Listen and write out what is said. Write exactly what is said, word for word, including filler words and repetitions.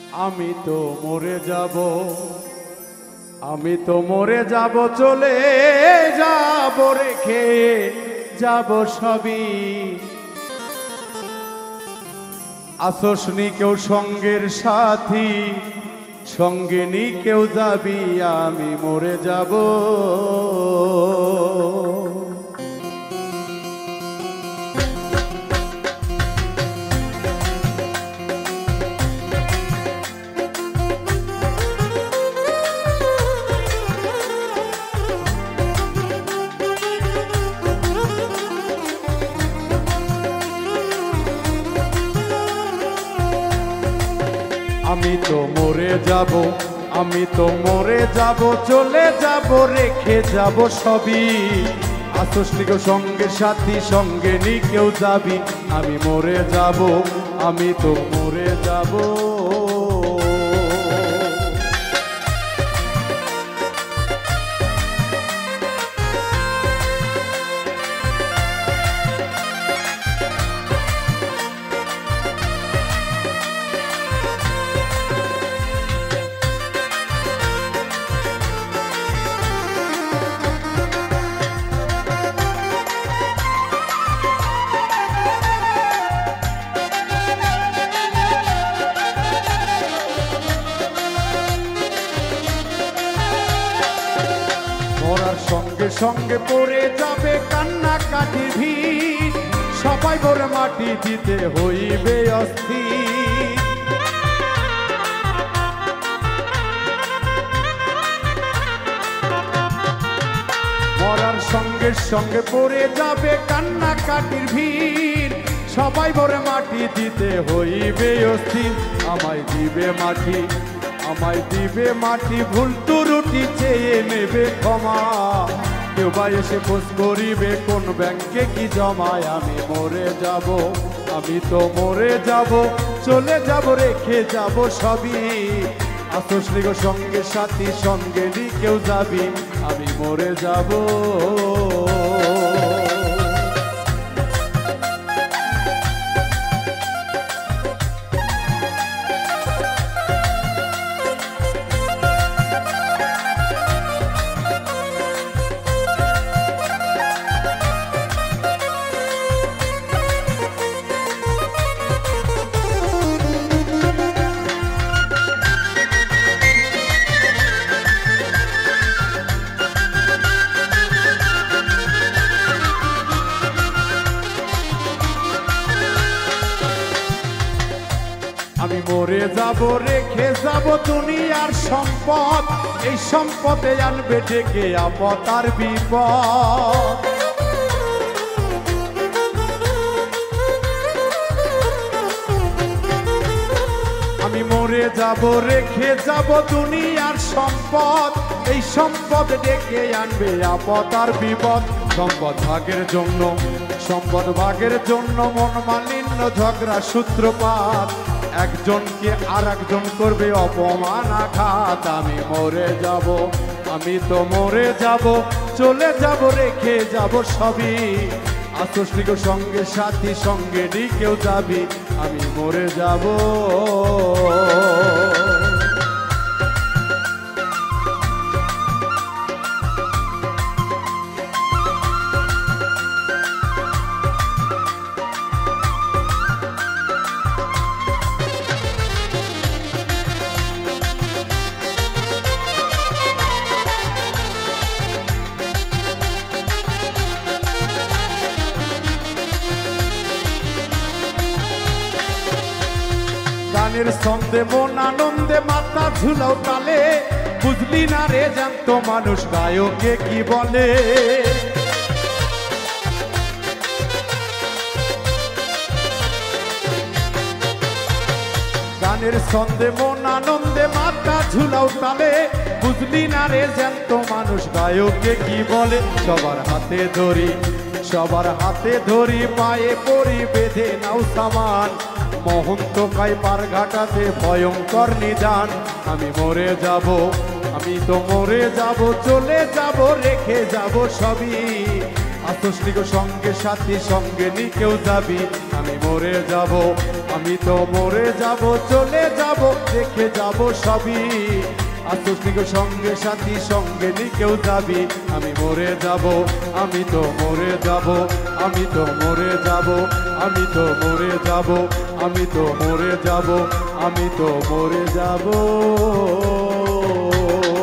আমি তো মরে যাব, আমি তো মরে যাব, চলে যাব, রেখে যাব সবই। আসসনি কেউ সঙ্গের সাথী, সঙ্গে নি কেউ যাবি, আমি মরে যাব। আমি তো মরে যাব, আমি তো মরে যাব, চলে যাব, রেখে যাব সবই। আসসনি কেউ সঙ্গে সাথী, সঙ্গে নি কেউ যাবি, আমি মরে যাব, আমি তো মরে যাব। মরার সঙ্গে সঙ্গে পড়ে যাবে কান্নাকাটি ভিড়, সবাই ভরে মাটি দিতে হইবে অস্থির। মরার সঙ্গে সঙ্গে পড়ে যাবে কান্নাকাটির ভিড়, সবাই ভরে মাটি দিতে হইবে অস্থির। আমায় দিবে মাটি, আমায় দিবে মাটি, ভুল ত্রুটি চেয়ে নেবে ক্ষমা। কেউ বা এসে খোঁজ করিবে কোন ব্যাংকে কি জমায়, আমি মরে যাব, আমি তো মরে যাব, চলে যাব, রেখে যাব সবই। আসসনি কেউ সঙ্গে সাথী, সঙ্গে নি কেউ যাবি, আমি মরে যাব। আমি মরে যাব, রেখে যাব দুনিয়ার সম্পদ, এই সম্পদে আনবে ডেকে আপদ আর বিপদ। আমি মরে যাব, রেখে যাব দুনিয়ার সম্পদ, এই সম্পদ ডেকে আনবে আপদ আর বিপদ। সম্পদ ভাগের জন্য, সম্পদ ভাগের জন্য মন মালিন্য, ঝগড়া সূত্রপাত, একজনকে আর একজন করবে অপমান আঘাত। আমি মরে যাব, আমি তো মরে যাব, চলে যাব, রেখে যাব সবই। আসসনি কেউ সঙ্গে সাথী, সঙ্গে নি কেউ যাবি, আমি মরে যাব। গানের ছন্দে মন আনন্দে মাথা ঝুলাও তালে, বুঝলি না রে জ্যান্ত মানুষ গায়কে কি বলে। গানের ছন্দে মন আনন্দে মাথা ঝুলাও তালে, বুঝলি না রে জ্যান্ত মানুষ গায়কে কি বলে। সবার হাতে ধরি, সবার হাতে ধরি, পায়ে পরি বেঁধে নাও সামান, মহন্ত কাই পার ঘাটাতে ভয়ঙ্কর নিদান। আমি মরে যাব, আমি তো মরে যাব, চলে যাব, রেখে যাব সবই। আসসনি কেউ সঙ্গে সাথী, সঙ্গে নি কেউ যাবি, আমি মরে যাব, আমি তো মরে যাব চলে যাব দেখে যাব সবই আসুস নিকো সঙ্গে সাথী সঙ্গে নিকেও যাবি আমি মরে যাব আমি তো মরে যাব আমি তো মরে যাব আমি তো মরে যাব আমি তো মরে যাব আমি তো মরে যাব